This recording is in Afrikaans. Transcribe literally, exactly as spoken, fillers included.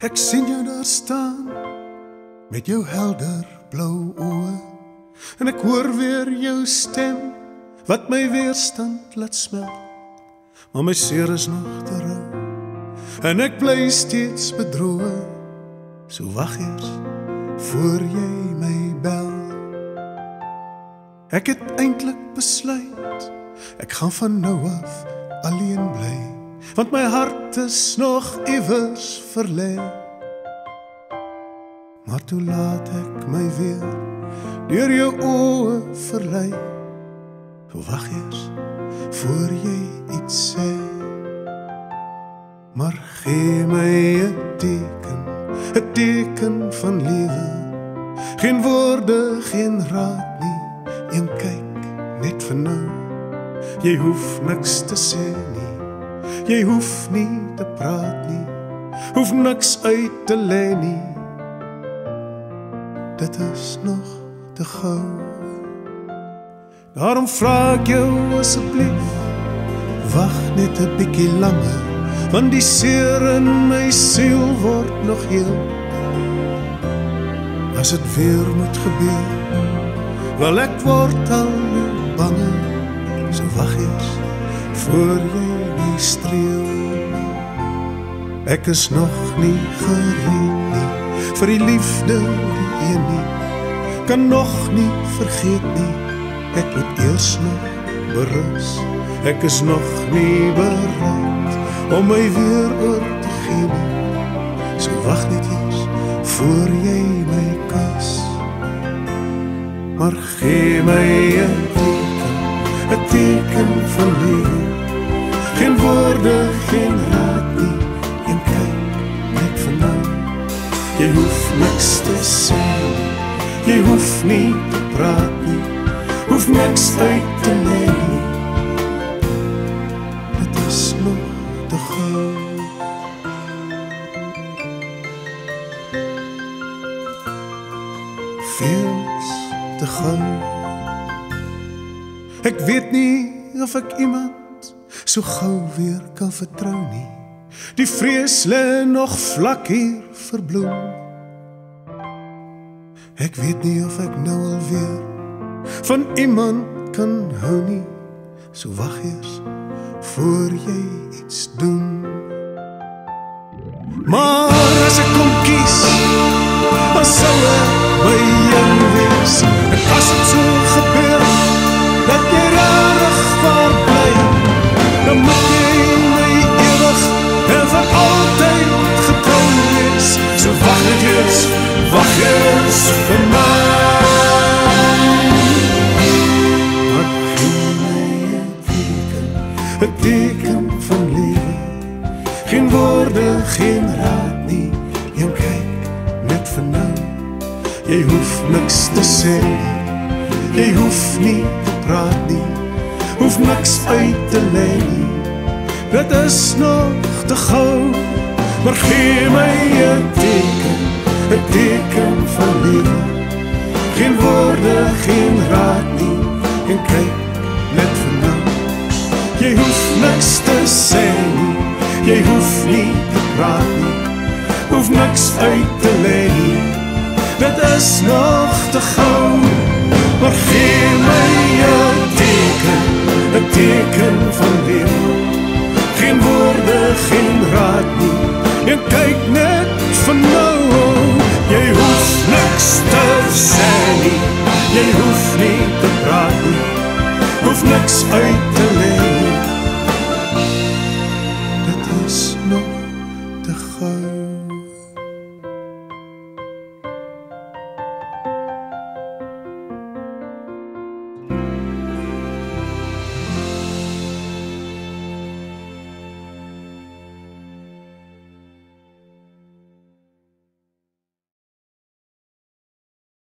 Ek sien jou daar staan met jou helder blou oë, en ek hoor weer jou stem wat my weerstand laat smelt. Maar my seer is nog te rou en ek bly steeds bedroe. So wag eers voor jy my bel. Ek het eintlik besluit ek gaan van nou af alleen bly, want my hart is nog iewers verlê. Maar toe laat ek my weer deur jou oë verlei. Wag eers voor jy iets sê. Maar gee my 'n teken, 'n teken van lewe. Geen woorde, geen raad nie, een kyk net vir nou. Jy hoef niks te sê nie, jy hoef nie te praat nie, hoef niks uit te lê nie. Dit is nog te gou. Daarom vra ek jou asseblief, wag net 'n bietjie langer, want die seer in my siel word nog heel. As het weer moet gebeur, wel ek word al hoe banger. So wag eers voor jy my streel. Ek is nog nie gereed nie vir die liefde die een nie, kan nog nie vergeet nie. Ek moet eers nog berus. Ek is nog nie bereid om my weer oor te gee nie. So wag net eers voor jy my kus. Maar gee my 'n teken, 'n teken van lewe. Geen woorde, geen raad nie, een kyk net vir nou. Jy hoef niks te sê, jy hoef nie te praat nie, hoef niks uit te lê nie. Dit is nog te gou. Veels te gou. Ek weet nie of ek iemand so gou weer kan vertrou nie. Die vrees lê nog vlak hier verbloem. Ek weet nie of ek nou alweer van iemand kan hou nie. So wag eers voor jy iets doen. Maar as ek kom kies, dan sal ek by jou wees. En as het so gebeur dat jy rarig waar bly, dan moet jy my ewig en vir altyd getrou wees. So wag net eers, wag eers vir my. Maar gee my 'n teken, 'n teken van lewe. Geen woorde, geen raad nie, een kyk net vir nou. Jy hoef niks te sê nie, jy hoef nie te praat nie, hoef niks uit te lê nie. Dit is nog te gou. Maar gee my 'n teken, 'n teken van lewe. Geen woorde, geen raad nie, en kyk net vir nou. Jy hoef niks te sê nie, jy hoef nie te praat nie, hoef niks uit te lê nie. Dit is nog te gou. Maar gee my 'n teken, 'n teken van lewe. Geen woorde, geen raad nie, en kyk net van nou. Jy hoef niks te sê nie, jy hoef nie te praat nie, hoef niks uit